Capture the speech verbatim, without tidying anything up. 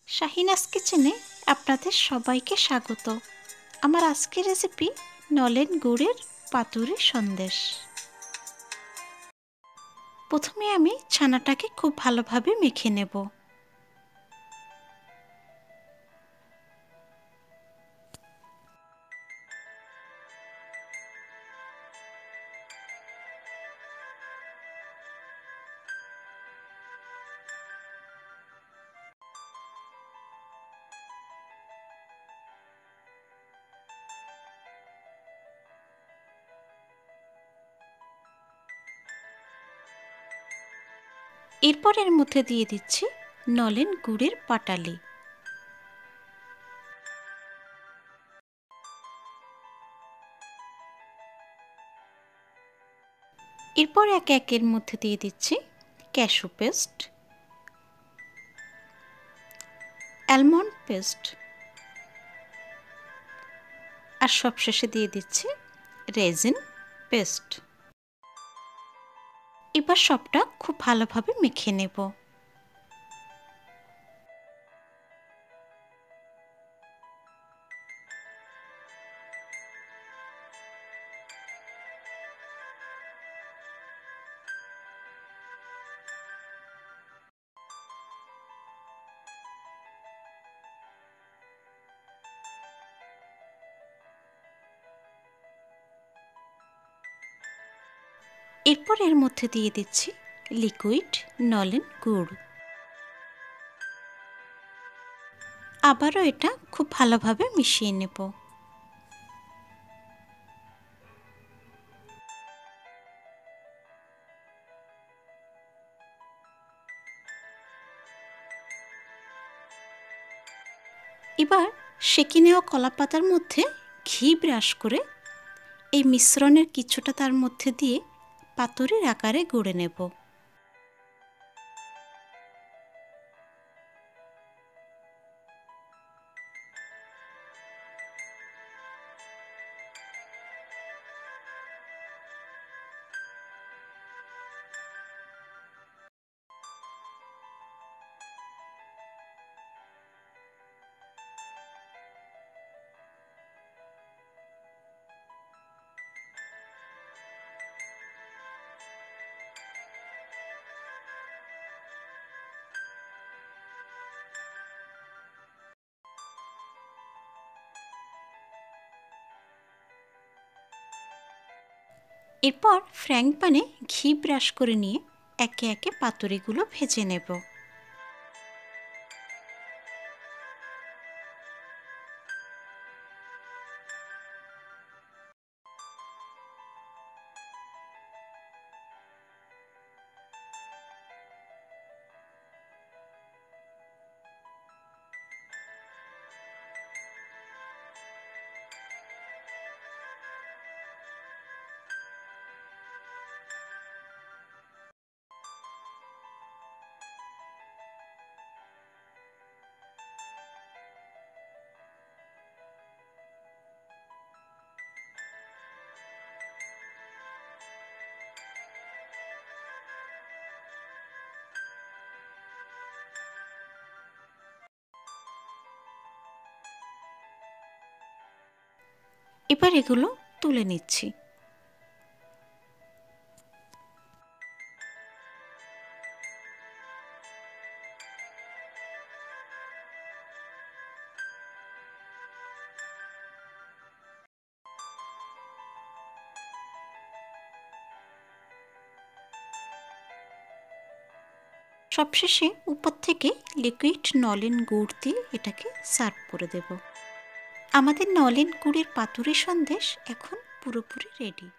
শাহিনাস কিচেনে আপনাদের সবাইকে স্বাগত। আমার আজকের রেসিপি নলেন গুড়ের পাতুরি সন্দেশ। প্রথমে আমি ছানাটাকে খুব ভালোভাবে মেখে নেব। এরপর এর মধ্যে দিয়ে দিচ্ছি নলেন গুড়ের পাটালি। এরপর এক একের মধ্যে দিয়ে দিচ্ছি ক্যাশু পেস্ট, অ্যালমন্ড পেস্ট আর সবশেষে দিয়ে দিচ্ছি রেজিন পেস্ট। এবার সবটা খুব ভালোভাবে মেখে নেব। এরপর এর মধ্যে দিয়ে দিচ্ছি লিকুইড নলেন গুড়। আবারও এটা খুব ভালোভাবে মিশিয়ে নেব। এবার সেঁকে নেওয়া কলাপাতার মধ্যে ঘি ব্রাশ করে এই মিশ্রণের কিছুটা তার মধ্যে দিয়ে পাতুরির আকারে গড়ে নেব। এরপর ফ্রাইং প্যানে ঘি ব্রাশ করে নিয়ে একে একে পাতুরিগুলো ভেজে নেব। এবার এগুলো তুলে নিচ্ছি। সবশেষে উপর থেকে লিকুইড নলেন গুড় দিয়ে এটাকে সার্ভ করে দেব। আমাদের নলেন গুড়ের পাতুরি সন্দেশ এখন পুরোপুরি রেডি।